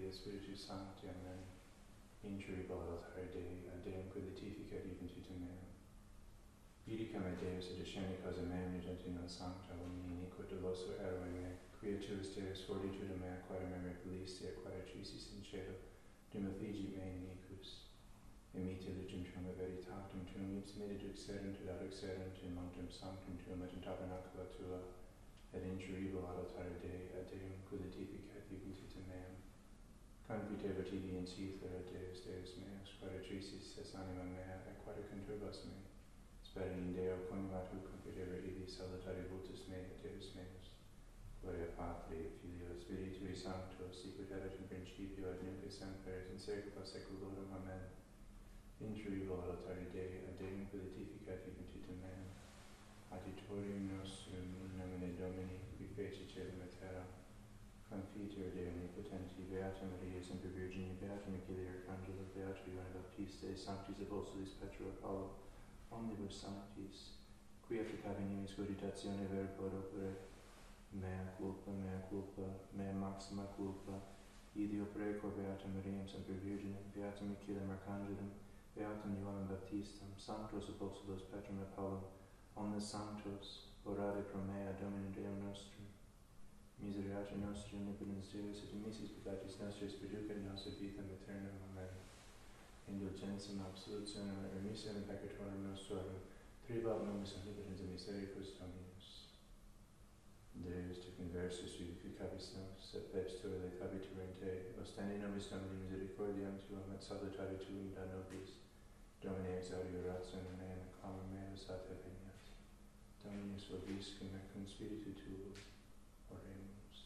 Filii, et Spiritus Sancti. Amen. Intribo altare Dei, ad Deum qui letificat eventutum meum. Iudicam et Deus, et discerni causa meum, negenti non sancta, omni iniqua doloso eroe me, quia tuus Deus fortitudo mea, quare me repellisti, et quare trisis in cielo, dum effigi me iniquus. Emite legem tuum et veritatem tuum, ipsum id exerunt et ad exerunt in montem sanctum tuum et in tabernacula tua, et intribo altare Dei, ad Deum qui letificat eventutum meum. Confitebit tibi in Caesar, et Deus, Deus meus, quare trisis es anima mea, et quare conturbas me. Speri in Deo coniuvat hu confitebit tibi salutari vultus mei, et Deus meus. Gloria Patri, et Filio, et Spiritui Sancto, sicut erat in principio, et nunc et semper, et in saecula saeculorum. Amen. Intribo altare Dei, ad Deum qui letificat eventutum meum. Adiutorium nostrum in nomine Domini, qui feci caelum et terra. Confiteor Dei omnipotenti, Beata Maria, Semper Virgine, Beata Michaela Arcangelo, Beata Ioanna Baptiste, Sanctis Apostoli Petro et Paulo, omnibus sanctis, qui efficavi nimis cogitatione verbo opere, mea culpa, mea maxima culpa, ideo precor Beata Mariam, Semper Virgine, Beata Michaela Arcangelum, Beatam Ioannam Baptistam, Sanctos Apostolos Petrum et Paulum, omnes sanctos, orare pro mea Domine Deum nostrum. Miserere nostri omnipotens Deus, et dimissis peccatis nostris perducat nos ad vitam aeternam. Amen. Indulgentiam absolutionem et remissione peccatorum nostrorum, tribat nobis omnipotens et misericors Dominus. Deus te conversus vivificabis nos, et pets tua letabitur in te, ostendi nobis Domini misericordiam tuam, et salutari tuum da nobis. Domine exaudi orationem meam, et clamor meus a te veniat. Dominus vobiscum et cum spiritu tuo. Oremus.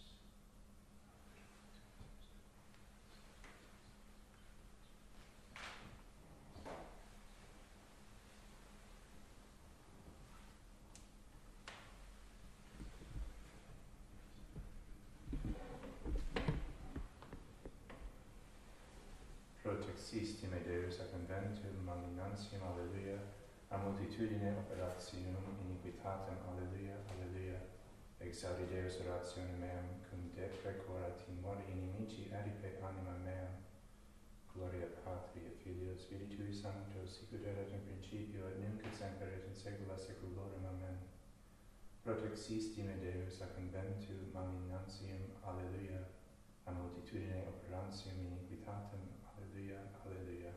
Protextistime Deus a conventum magnantium, alleluia, a multitudine operationum iniquitatem, alleluia, alleluia. Exaudi Deus orationem meam, cum deprecora timore inimici adipe anima meam. Gloria Patri et Filio, et Spiritui Sancto, sicut erat in principio, et nunc et semper, et in saecula saeculorum. Amen. Protextistime Deus a conventum magnantium, alleluia, a multitudine operantium iniquitatem, alleluia, alleluia.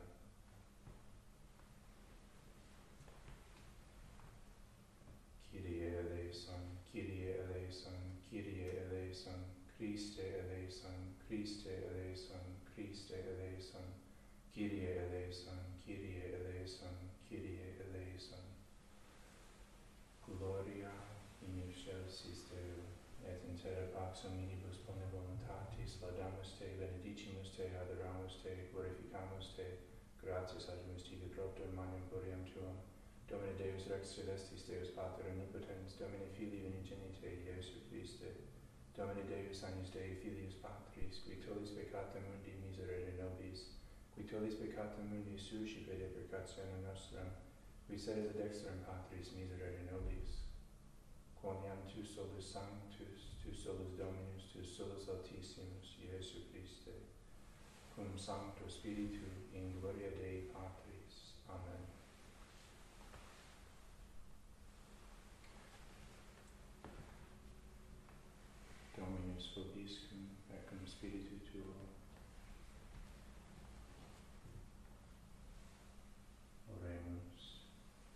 Kyrie eleison, Kyrie eleison, Kyrie eleison, Christe eleison, Christe eleison, Christe eleison, Kyrie eleison, Kyrie eleison, Kyrie eleison. Gloria in excelsis Deo, et in terra pax omnibus bone voluntatis, laudamus te, benedicimus te, adoramus te, glorificamus te, gratias adimus tibi propter magnum gloriam tuam. Domine Deus Rex Celestis, Deus Pater Omnipotens, Domine Filii Unigenite, Iesu Christe, Domine Deus Agnus Dei Filius Patris, qui tollis peccata mundi miserere nobis, qui tollis peccata mundi suscipe deprecationem nostram, qui sedes ad dexteram Patris miserere nobis, quoniam tu solus Sanctus, tu solus Dominus, tu solus Altissimus, Iesu Christe, cum Sancto Spiritu in gloria Dei Patris. Amen. Dominus vobiscum et cum spiritu tuo. Oremus.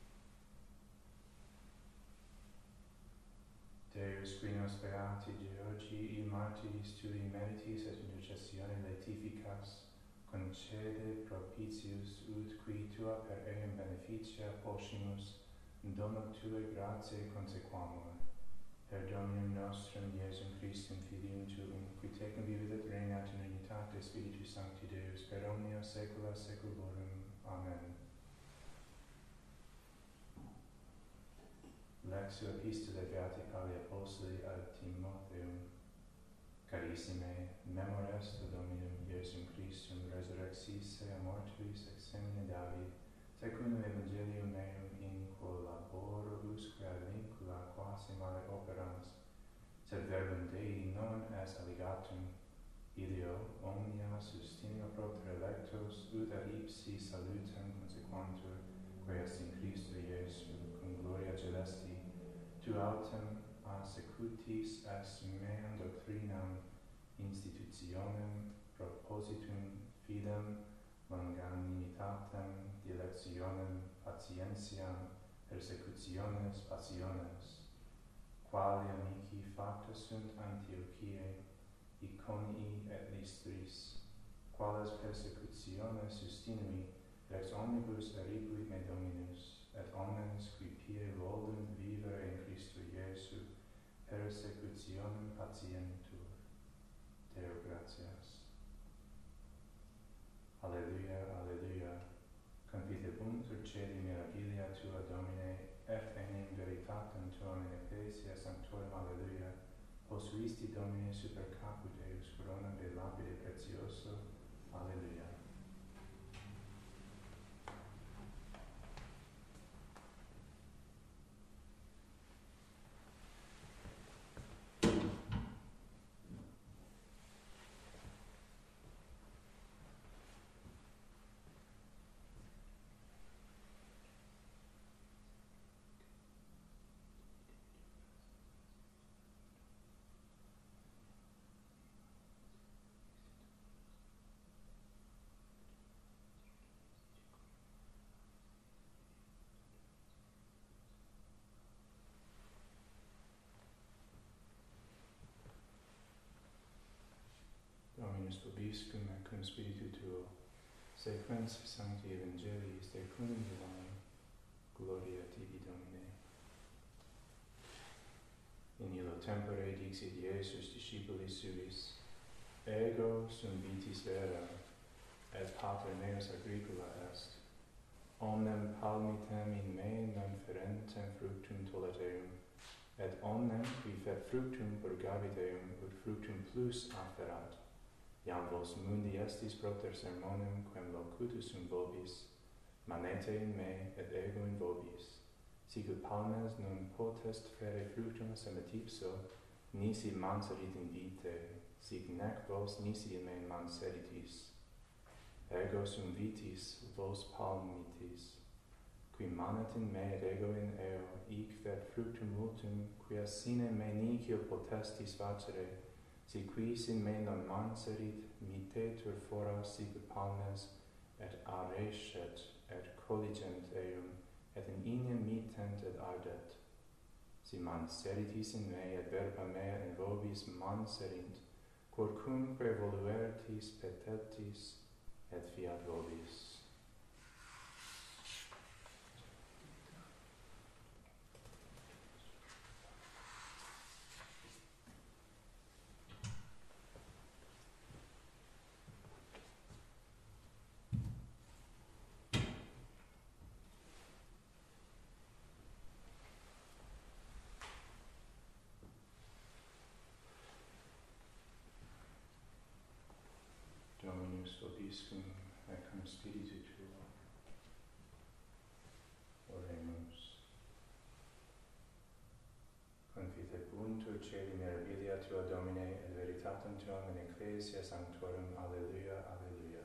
Deus, qui nos beati Georgii martiris tui meritis et intercessione laetificas, concede propitius ut qui tua per eum beneficia poscimus, domo tue gratiae consequamur. Per Dominum nostrum Iesum Christum Filium tuum, qui tecum vivit et regnat in unitate Spiritus Sancti Deus, per omnia saecula saeculorum. Amen. Lectio Epistolae Beati Pauli Apostoli ad Timotheum. Carissime, memor est Dominum Iesum Christum resurrexisse a mortuis ex semine David, secundum Evangelium meum in collaboribusque ad vincula quasi male operans, sed verbum Dei non est alligatum, ideo omnia sustineo propter electos, ut ad ipsi salutem consequantur, quae est in Christo Iesu, cum gloria celesti, tu autem a secutis es meam doctrinam, institutionem, propositum, fidem, longanimitatem, dilectionem, patientiam, persecutiones, passiones, quali amici facta sunt Antiochiae, Iconii et Lystris, quales persecutiones sustinui, rex omnibus eripuit me Dominus, et omnes qui pie volunt vivere in Christo Iesu, persecutionem patientur. Deo gratias. Alleluia, alleluia. Confitebuntur celi mirabilia tua, Domine, et enim veritatem tuam in ecclesia sanctorum, alleluia. Posuisti, Domine, super caput eius coronam de lapide precioso, alleluia. Dominus vobiscum et cum spiritu tuo, sequens sancti evangelii secundum Johannem, gloria tibi, Domine. In illo tempore dixit Iesus discipulis suis, ego sum vitis vera, et pater meus agricula est. Omnem palmitem in me non ferentem fructum tollet eum, et omnem qui fet fructum purgavit eum, ut fructum plus afferat. Iam vos mundi estis propter sermonum, quem locutus sum vobis, manete in me, et ego in vobis. Sic ut palmes non potest fere fructum semet ipso, nisi manserit in vitae, sic nec vos nisi in me manseritis. Ego sum vitis vos palmitis, qui manet in me et ego in eo, hic fet fructum multum, quia sine me nihil potestis facere, si quis in me non manserit, mitetur fora sic palmes, et arescet, et colligent eum, et in inem mitent et ardet. Si manseritis in me, et verba mea in vobis manserint, quorcumque voluertis petetis, et fiat vobis. Dominus vobiscum et cum spiritu tuo. Oremus. Confitebuntur celi mirabilia tua, Domine, et veritatem tuam in ecclesia sanctorum. Alleluia, alleluia.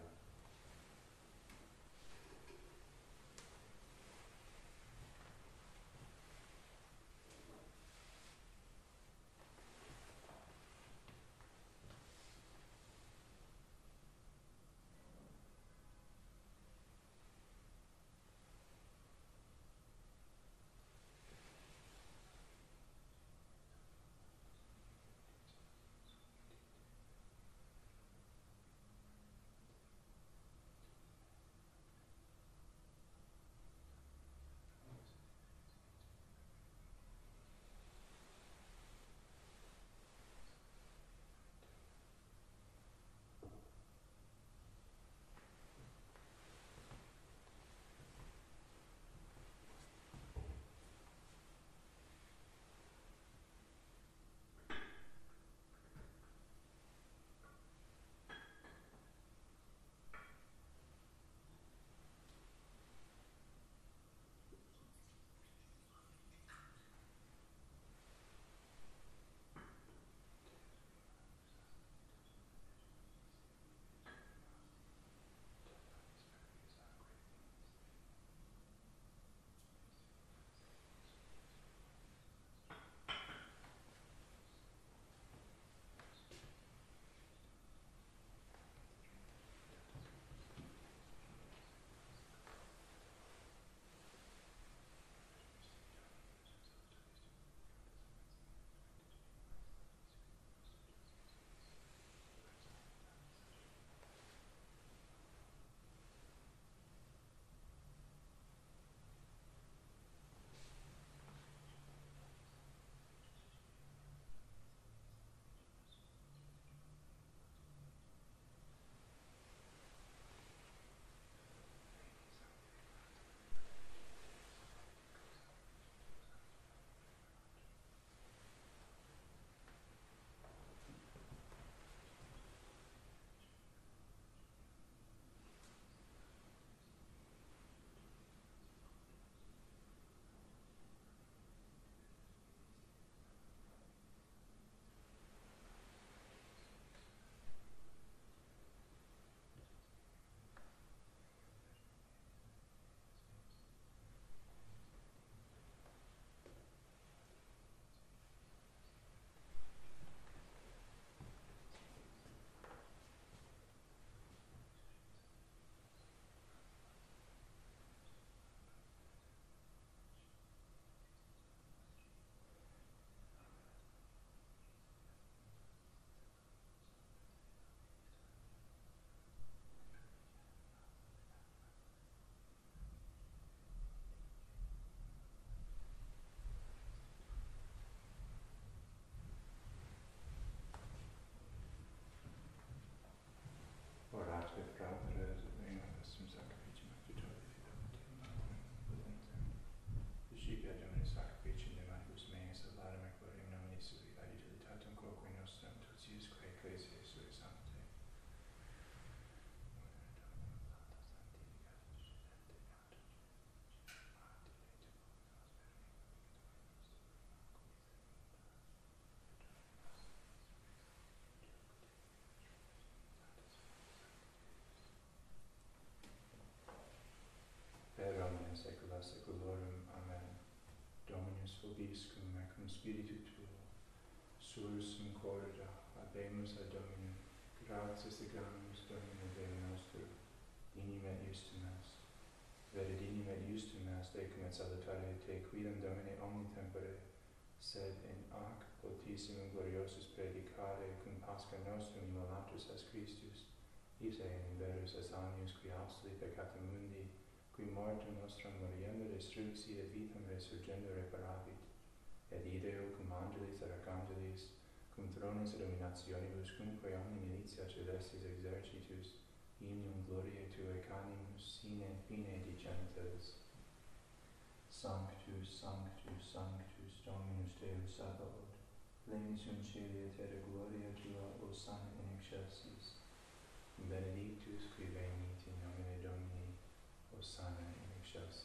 vobiscum, mecum spiritu tuo, sursum corda, habemus ad Dominum, gratias egamus Domine Deo nostro, dignum et justum est. Vere dignum et justum est, ecum et salutare te, quidem Domine omni tempore, sed in ac potissimum gloriosus predicare, cum Pascha nostrum immolatus est Christus, ise in verus est agnus qui absoli peccata mundi, qui mortem nostrum moriendo destruxi et vitam resurgendo reparavit, et ideo cum angelis et archangelis, cum thrones et dominationibus, cumque omni militia celestis exercitus, hymnum gloriae tuae canimus sine fine dicentes. Sanctus, Sanctus, Sanctus, Dominus Deus Sabaoth, plenius in caeli et terra gloria tua, Hosanna in excelsis. Benedictus qui venit in nomine Domini, Hosanna in excelsis.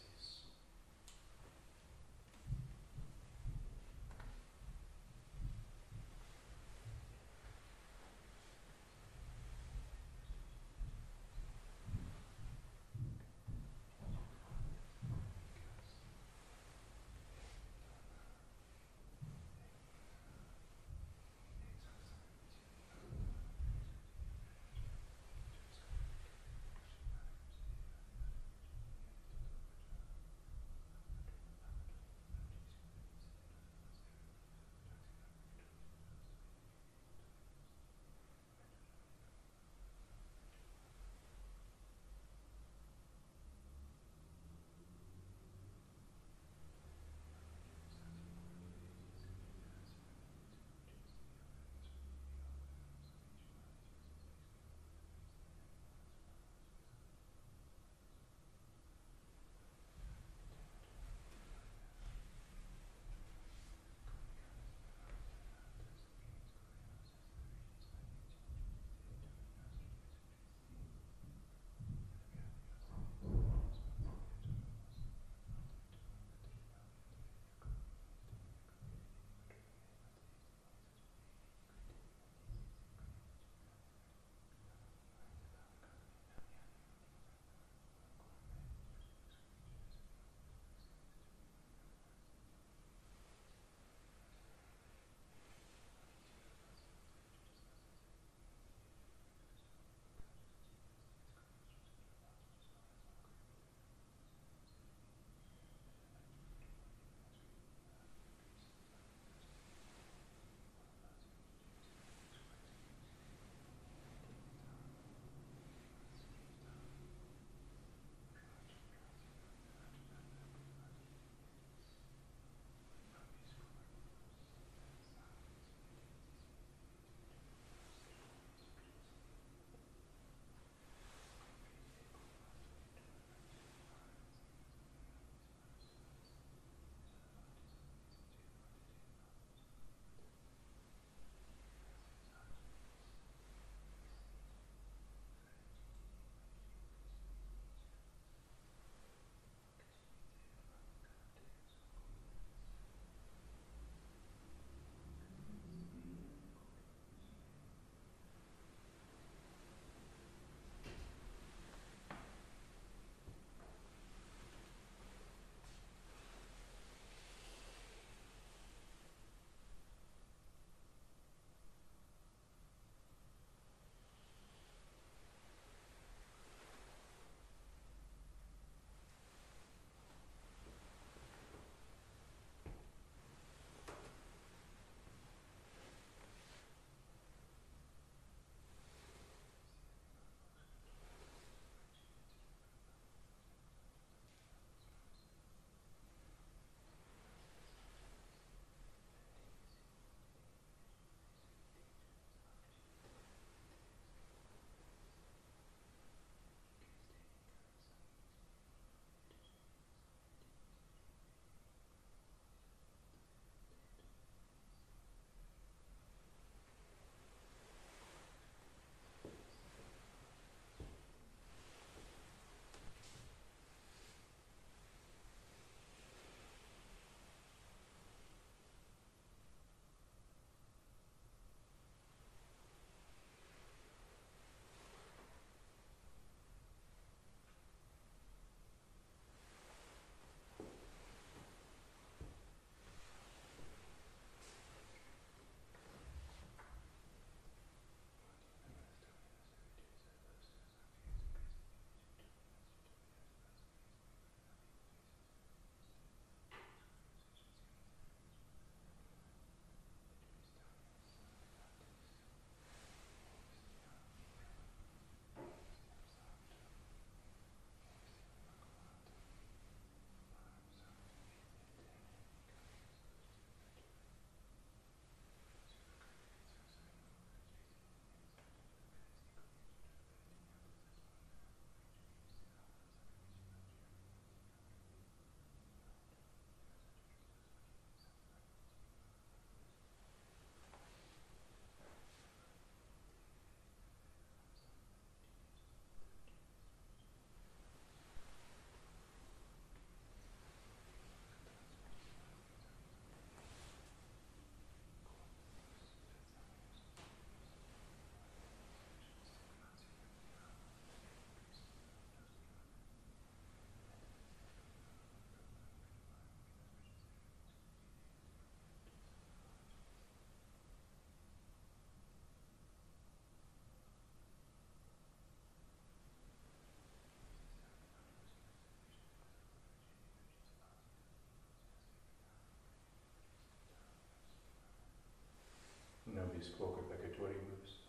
nobis quoque peccatoribus,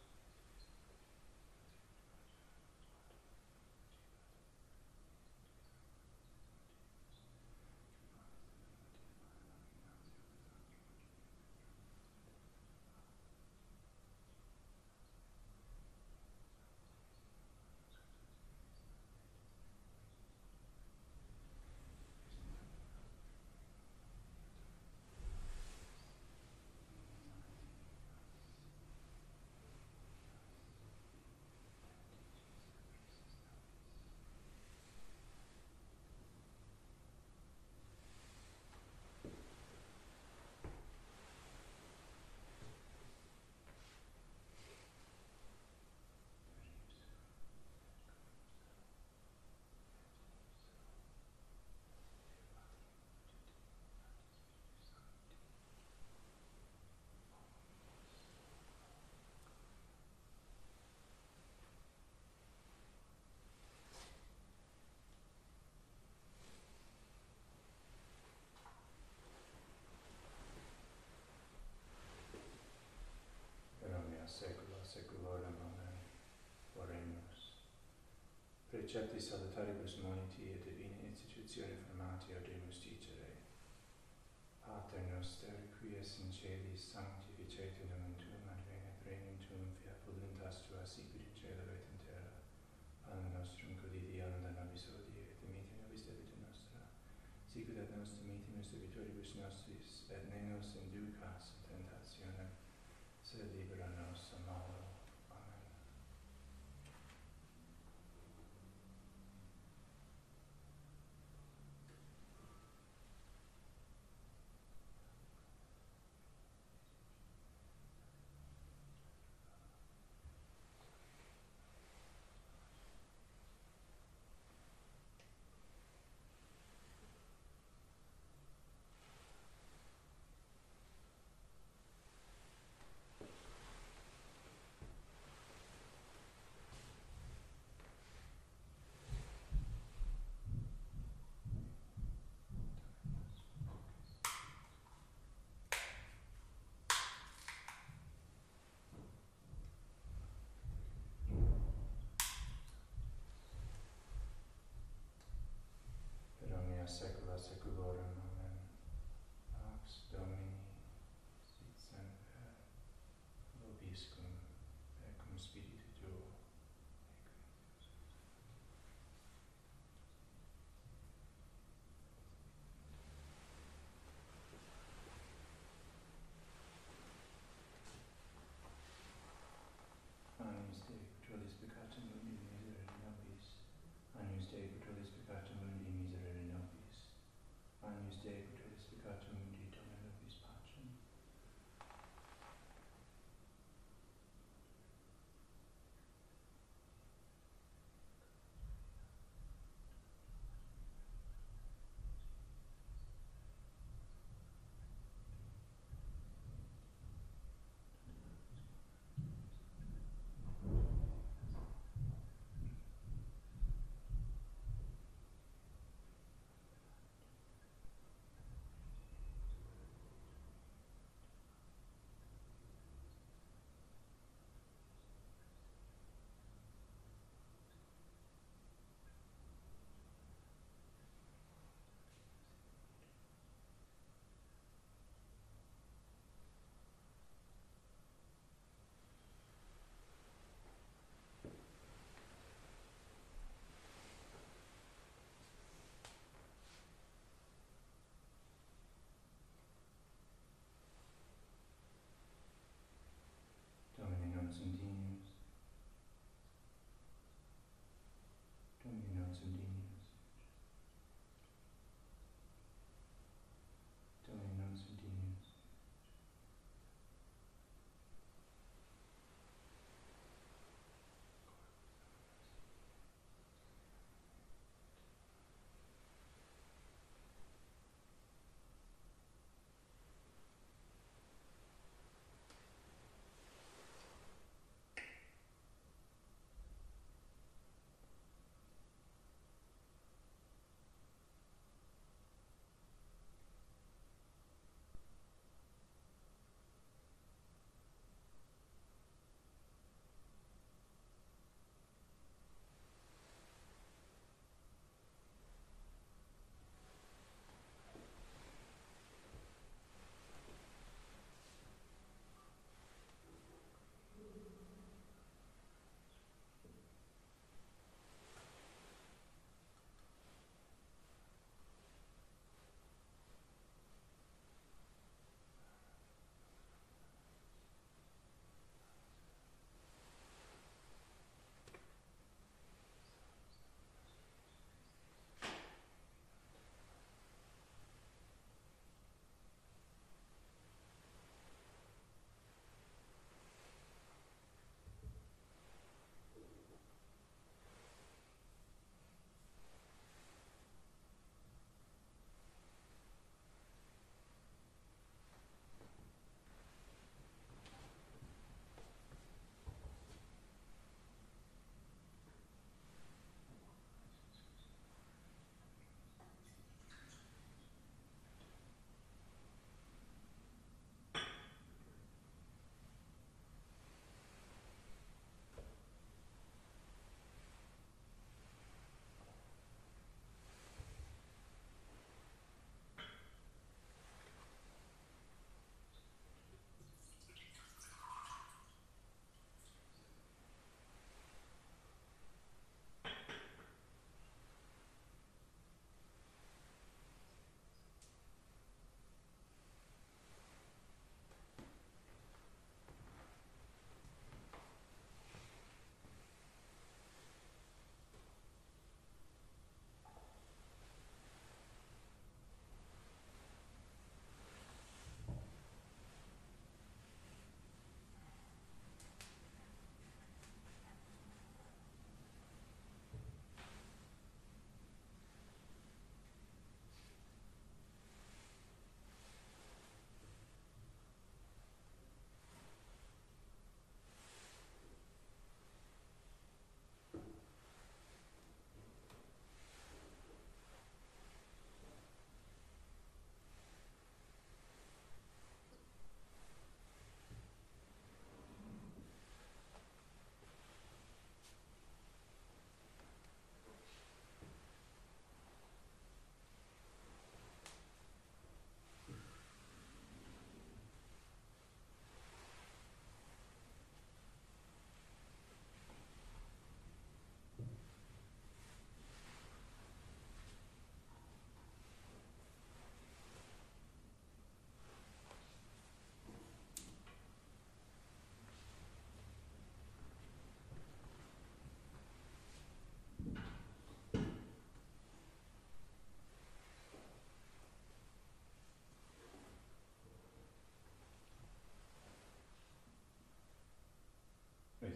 et omnia saecula saeculorum. Amen. Oremus. Precepti salutaribus moniti et divina institutione formati audimus dicere. Pater noster, qui es in celis, sanctificete nomen tuum, adveniat regnum tuum, fiat voluntas tua sicut in cielo et in terra. Panem nostrum quotidianum da nobis hodie, et dimitte nobis debita nostra, sicut et nos dimittimus debitoribus nostris, et ne nos inducas in tentationem, sed libera nos a malo. Amen.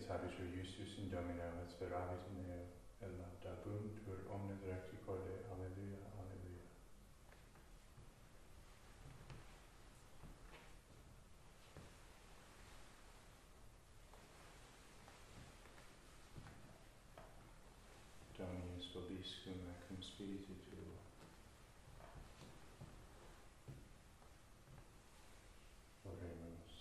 et habitur justus in Domino et speravit in eo, et laudabunt omnes recti corde, alleluia, alleluia. Dominus vobiscum et cum spiritu tuo. Oremus.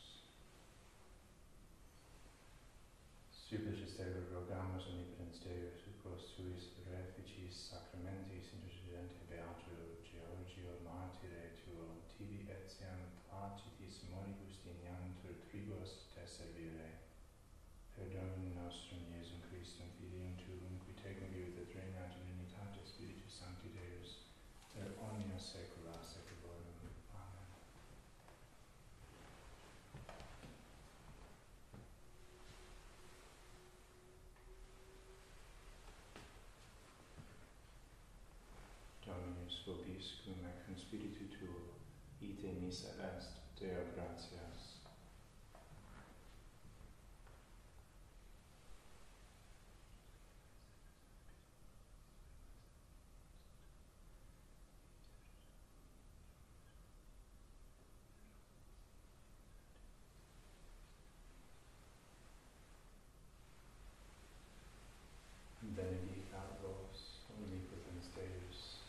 Supplices Deo rogamus omnipotens Deus, ut quos tuis reficis sacramentis intercedente beato Georgio martire tuo, tibi etiam placitis moribus dignatur tribus te servire. Per Dominum nostrum Iesum Christum Filium tuum, qui tecum vivit et regnat in unitate Spiritus Sancti Deus, per omnia saecula saeculorum. Amen. Dominus vobiscum et cum spiritu tuo, ite missa est, Deo gratias. Benedicat vos, omnipotens Deus,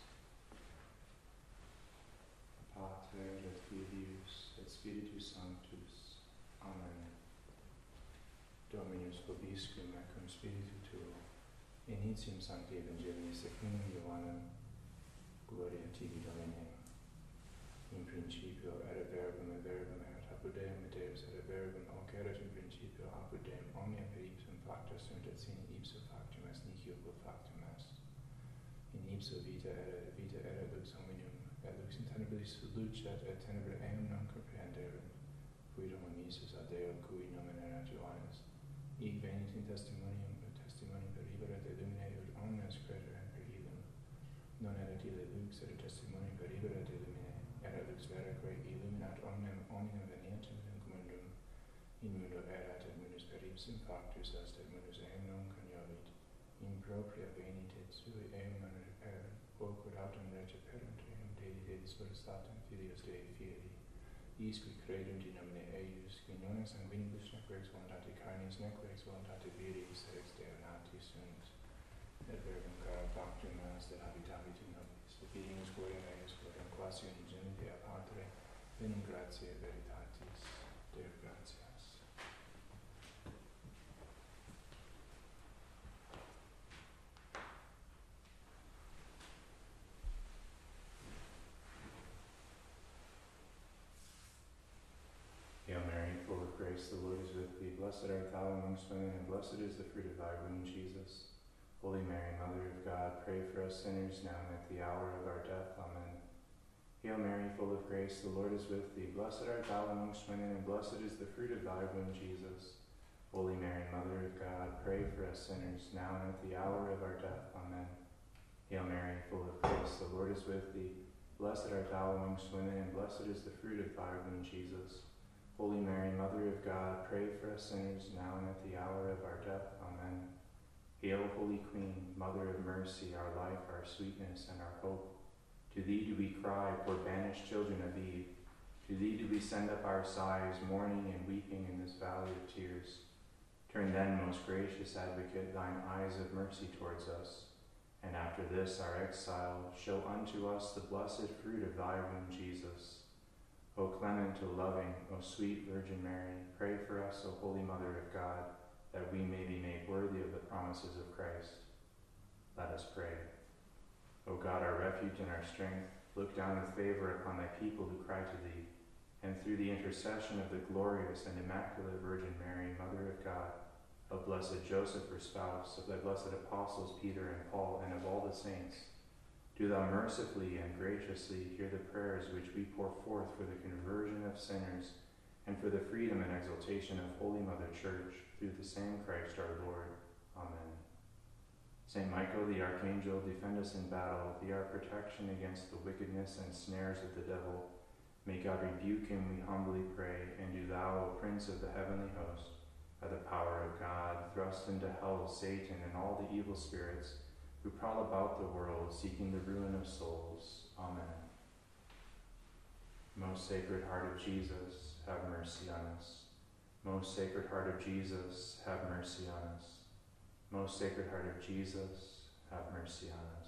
Pater et Filius et Spiritus Sanctus. Amen. Dominus vobiscum et cum spiritu tuo, initium sancti Evangelii secundum Ioannem, gloria tibi Domine. In principio erat verbum, et verbum erat apud Deum, et Deus erat verbum, hoc erat in principio apud Deum, omnia per ipsum facta sunt, et sine ipso factum est, nihil quod factum est. In ipso vita erat lux hominum, et lux in tenebris lucet, et tenebrae eum non comprehenderunt. Fuit homo missus ad Deo, cui nomen erat Johannes. Ic venit in testimonium, ut testimonium per iberat et lumine, ut omnes crederent per illum. Non erat ille lux, et testimonium per iberat et lumine, erat lux veraque illuminat omnem venientem nunc mundum. In mundo erat, et mundus per ipsum factus est, et mundus eum non coniovit. In propria venit et sui eum non reperunt, quod autem receperunt eum Dei Deus potestatem Filius Dei Filii. Is qui credunt in nomine eius, qui non est sanguinibus neque ex voluntate carnis, neque ex voluntate viris, sed ex Deo nati sunt. Et verbum caro factum est, et habitavit in nobis. Et vidimus gloriam eius, gloriam quasi unigenite a Patre, venum gratiae veritatis. Deo gratias. Hail Mary, full of grace, the Lord is with thee. Blessed art thou amongst women, and blessed is the fruit of thy womb, Jesus. Holy Mary, Mother of God, pray for us sinners now and at the hour of our death. Amen. Hail Mary, full of grace, the Lord is with thee. Blessed art thou amongst women, and blessed is the fruit of thy womb, Jesus. Holy Mary, Mother of God, pray for us sinners now and at the hour of our death. Amen. Hail Mary, full of grace, the Lord is with thee. Blessed art thou amongst women, and blessed is the fruit of thy womb, Jesus. Holy Mary, Mother of God, pray for us sinners now and at the hour of our death. Amen. Hail, Holy Queen, Mother of mercy, our life, our sweetness, and our hope. To thee do we cry, poor banished children of Eve. To thee do we send up our sighs, mourning and weeping in this valley of tears. Turn then, most gracious Advocate, thine eyes of mercy towards us, and after this our exile, show unto us the blessed fruit of thy womb, Jesus. O clement, O loving, O sweet Virgin Mary, pray for us, O Holy Mother of God, that we may be made worthy of the promises of Christ. Let us pray. O God, our refuge and our strength, look down with favor upon thy people who cry to thee, and through the intercession of the glorious and immaculate Virgin Mary, Mother of God, of blessed Joseph, her spouse, of thy blessed apostles Peter and Paul, and of all the saints, do thou mercifully and graciously hear the prayers which we pour forth for the conversion of sinners and for the freedom and exaltation of Holy Mother Church, through the same Christ our Lord. Amen. Saint Michael the Archangel, defend us in battle, be our protection against the wickedness and snares of the devil. May God rebuke him, we humbly pray, and do thou, O Prince of the heavenly host, By the power of God, thrust into hell Satan and all the evil spirits who prowl about the world seeking the ruin of souls. Amen. Most Sacred Heart of Jesus, have mercy on us. Most Sacred Heart of Jesus, have mercy on us. Most Sacred Heart of Jesus, have mercy on us.